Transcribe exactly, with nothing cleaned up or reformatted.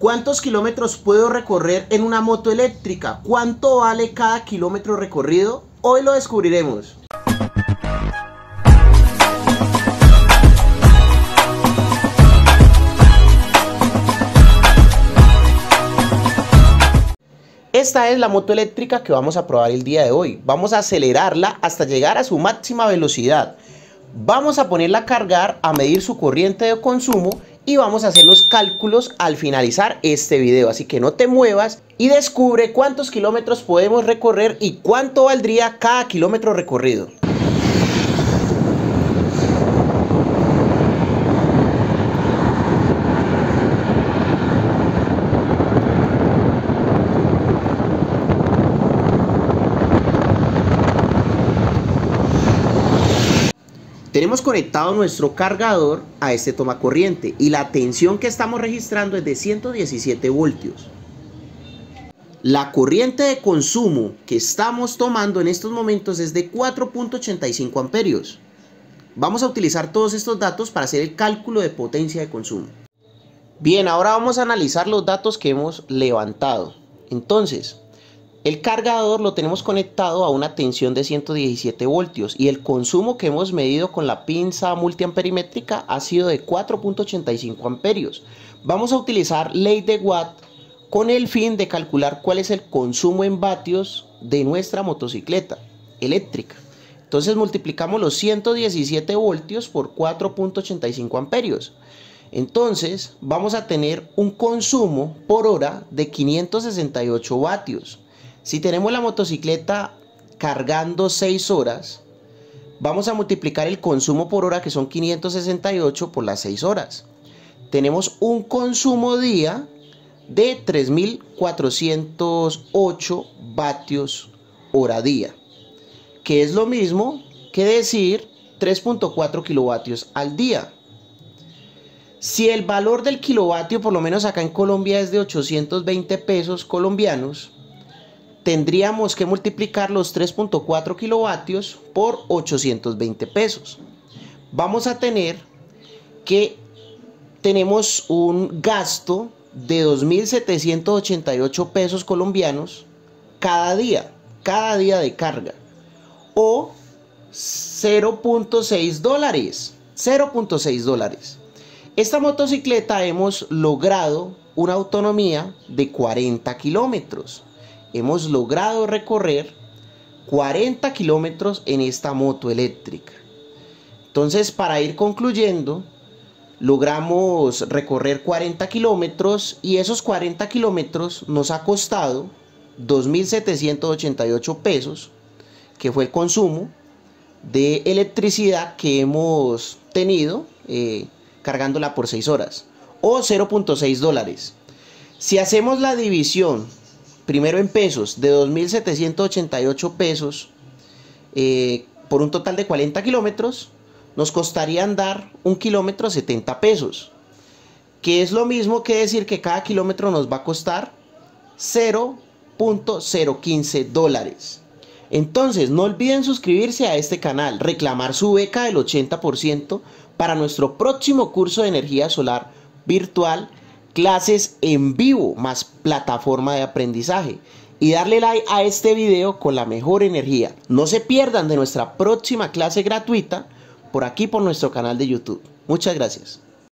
¿Cuántos kilómetros puedo recorrer en una moto eléctrica? ¿Cuánto vale cada kilómetro recorrido? Hoy lo descubriremos. Esta es la moto eléctrica que vamos a probar el día de hoy. Vamos a acelerarla hasta llegar a su máxima velocidad. Vamos a ponerla a cargar, a medir su corriente de consumo y vamos a hacer los cálculos al finalizar este video. Así que no te muevas y descubre cuántos kilómetros podemos recorrer y cuánto valdría cada kilómetro recorrido. Tenemos conectado nuestro cargador a este tomacorriente y la tensión que estamos registrando es de ciento diecisiete voltios. La corriente de consumo que estamos tomando en estos momentos es de cuatro punto ochenta y cinco amperios. Vamos a utilizar todos estos datos para hacer el cálculo de potencia de consumo. Bien, ahora vamos a analizar los datos que hemos levantado. Entonces, el cargador lo tenemos conectado a una tensión de ciento diecisiete voltios y el consumo que hemos medido con la pinza multiamperimétrica ha sido de cuatro punto ochenta y cinco amperios. Vamos a utilizar ley de Watt con el fin de calcular cuál es el consumo en vatios de nuestra motocicleta eléctrica. Entonces multiplicamos los ciento diecisiete voltios por cuatro punto ochenta y cinco amperios. Entonces vamos a tener un consumo por hora de quinientos sesenta y ocho vatios. Si tenemos la motocicleta cargando seis horas, vamos a multiplicar el consumo por hora, que son quinientos sesenta y ocho, por las seis horas. Tenemos un consumo día de tres mil cuatrocientos ocho vatios hora día, que es lo mismo que decir tres punto cuatro kilovatios al día. Si el valor del kilovatio, por lo menos acá en Colombia, es de ochocientos veinte pesos colombianos, tendríamos que multiplicar los tres punto cuatro kilovatios por ochocientos veinte pesos. Vamos a tener que tenemos un gasto de dos mil setecientos ochenta y ocho pesos colombianos cada día, cada día de carga, o cero punto seis dólares, cero punto seis dólares. Esta motocicleta hemos logrado una autonomía de cuarenta kilómetros. Hemos logrado recorrer cuarenta kilómetros en esta moto eléctrica. Entonces, para ir concluyendo, logramos recorrer cuarenta kilómetros y esos cuarenta kilómetros nos ha costado dos mil setecientos ochenta y ocho pesos, que fue el consumo de electricidad que hemos tenido eh, cargándola por seis horas, o cero punto seis dólares. Si hacemos la división primero en pesos de dos mil setecientos ochenta y ocho pesos eh, por un total de cuarenta kilómetros, nos costaría andar un kilómetro setenta pesos, que es lo mismo que decir que cada kilómetro nos va a costar cero punto cero quince dólares. Entonces no olviden suscribirse a este canal, reclamar su beca del ochenta por ciento para nuestro próximo curso de energía solar virtual, clases en vivo más plataforma de aprendizaje, y darle like a este video con la mejor energía. No se pierdan de nuestra próxima clase gratuita por aquí, por nuestro canal de YouTube. Muchas gracias.